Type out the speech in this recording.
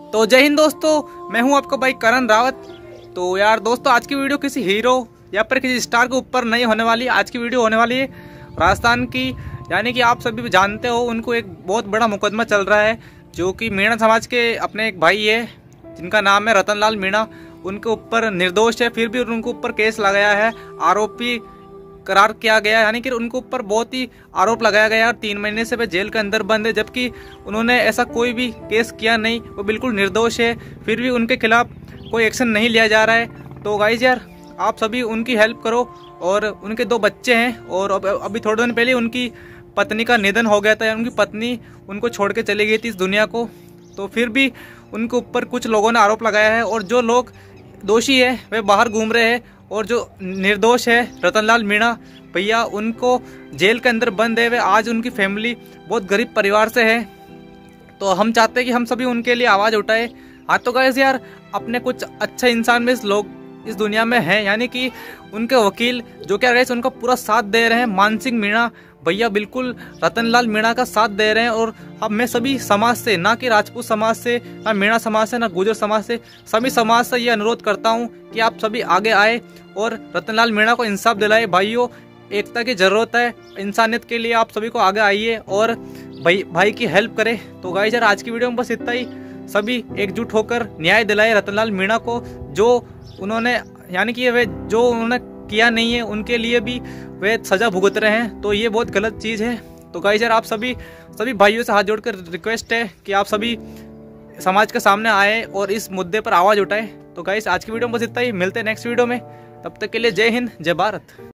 तो जय हिंद दोस्तों, मैं हूं आपका भाई करण रावत। तो यार दोस्तों, आज की वीडियो किसी हीरो या फिर किसी स्टार के ऊपर नहीं होने वाली। आज की वीडियो होने वाली है राजस्थान की, यानी कि आप सभी जानते हो उनको एक बहुत बड़ा मुकदमा चल रहा है, जो कि मीणा समाज के अपने एक भाई है जिनका नाम है रतनलाल मीणा। उनके ऊपर निर्दोष है, फिर भी उनके ऊपर केस लगाया है, आरोपी करार किया गया, यानी कि उनके ऊपर बहुत ही आरोप लगाया गया और 3 महीने से वे जेल के अंदर बंद है, जबकि उन्होंने ऐसा कोई भी केस किया नहीं। वो बिल्कुल निर्दोष है, फिर भी उनके खिलाफ कोई एक्शन नहीं लिया जा रहा है। तो गाइज यार, आप सभी उनकी हेल्प करो। और उनके 2 बच्चे हैं और अभी थोड़े दिन पहले उनकी पत्नी का निधन हो गया था। उनकी पत्नी उनको छोड़ के चली गई थी इस दुनिया को। तो फिर भी उनके ऊपर कुछ लोगों ने आरोप लगाया है, और जो लोग दोषी है वे बाहर घूम रहे हैं, और जो निर्दोष है रतनलाल मीणा भैया, उनको जेल के अंदर बंद है। वे आज उनकी फैमिली बहुत गरीब परिवार से है। तो हम चाहते हैं कि हम सभी उनके लिए आवाज़ उठाए। हाँ तो गाइस यार, अपने कुछ अच्छे इंसान में लोग इस दुनिया में हैं, यानी कि उनके वकील जो क्या गाइस उनका पूरा साथ दे रहे हैं। मानसिंह मीणा भैया बिल्कुल रतनलाल मीणा का साथ दे रहे हैं। और अब मैं सभी समाज से, ना कि राजपूत समाज से, ना मीणा समाज से, ना गुर्जर समाज से, सभी समाज से ये अनुरोध करता हूँ कि आप सभी आगे आए और रतनलाल मीणा को इंसाफ दिलाए। भाइयों, एकता की जरूरत है, इंसानियत के लिए आप सभी को आगे आइए और भाई की हेल्प करें। तो गाइस यार, आज की वीडियो में बस इतना ही। सभी एकजुट होकर न्याय दिलाए रतनलाल मीणा को, जो उन्होंने, यानी कि वे जो उन्होंने किया नहीं है उनके लिए भी वे सजा भुगत रहे हैं। तो ये बहुत गलत चीज़ है। तो गाइस यार, आप सभी भाइयों से हाथ जोड़कर रिक्वेस्ट है कि आप सभी समाज के सामने आए और इस मुद्दे पर आवाज़ उठाएं। तो गाइस, आज की वीडियो में बस इतना ही। मिलते हैं नेक्स्ट वीडियो में, तब तक के लिए जय हिंद, जय भारत।